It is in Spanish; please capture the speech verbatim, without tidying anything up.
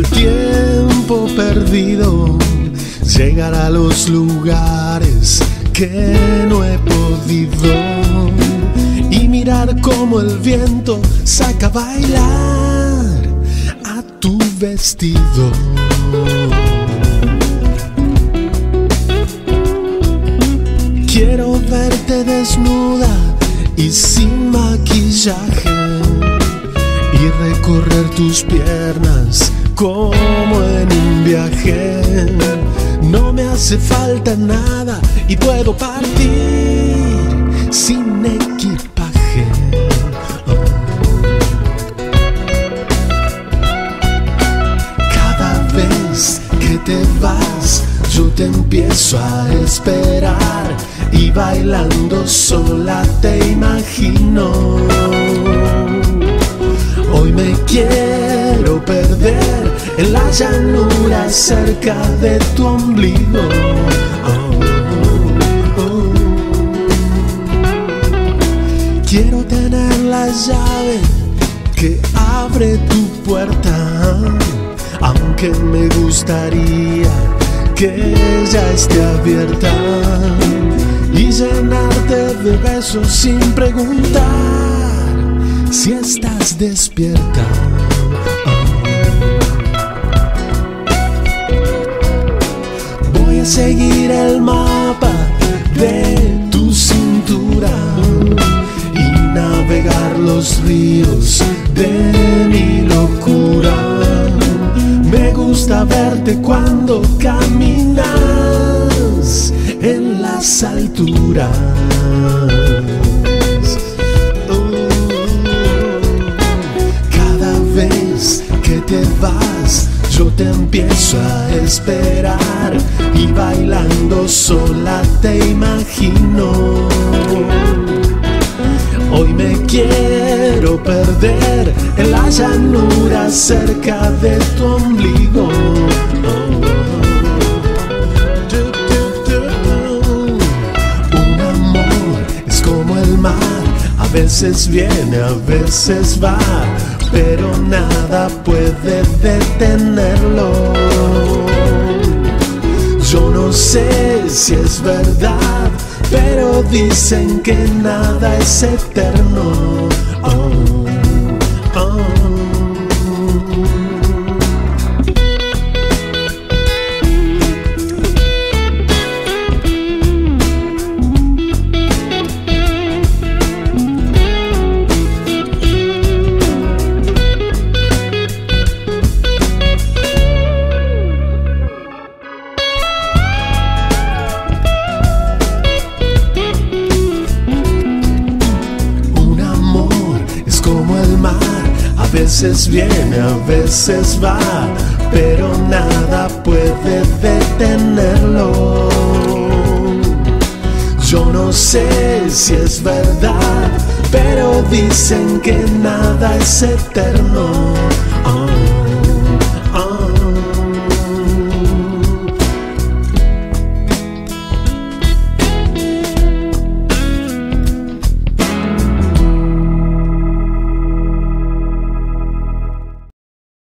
el tiempo perdido, llegar a los lugares que no he podido y mirar cómo el viento saca a bailar a tu vestido. Quiero verte desnuda y sin maquillaje y recorrer tus piernas como en un viaje. No me hace falta nada y puedo partir sin equipaje. Cada vez que te vas yo te empiezo a esperar y bailando sola te imagino. Hoy me quiero perder en la llanura cerca de tu ombligo. Oh, oh, oh. Quiero tener la llave que abre tu puerta, aunque me gustaría que ya esté abierta, y llenarte de besos sin preguntar si estás despierta. Oh. Voy a seguir el mapa de tu cintura y navegar los ríos de mi locura. Me gusta verte cuando caminas en las alturas. Oh, cada vez que te vas yo te empiezo a esperar y bailando sola te imagino. Hoy me quiero perder en la llanura cerca de tu ombligo. Oh. Un amor es como el mar, a veces viene, a veces va, pero nada puede detenerlo. Yo no sé si es verdad, pero dicen que nada es eterno. Oh, oh. A veces viene, a veces va, pero nada puede detenerlo. Yo no sé si es verdad, pero dicen que nada es eterno.